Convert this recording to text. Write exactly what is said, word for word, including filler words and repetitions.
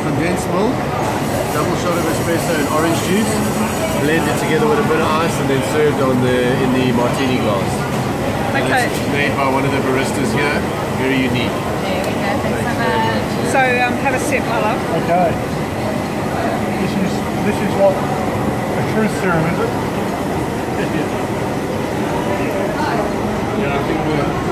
condensed milk, double shot of espresso and orange juice, blended together with a bit of ice and then served on the in the martini glass. And Okay. it's made by one of the baristas here, very unique. There we go, thanks so much. So um, have a sip, my love. Okay. This is this is what a truth serum, is it? Yeah, I think we're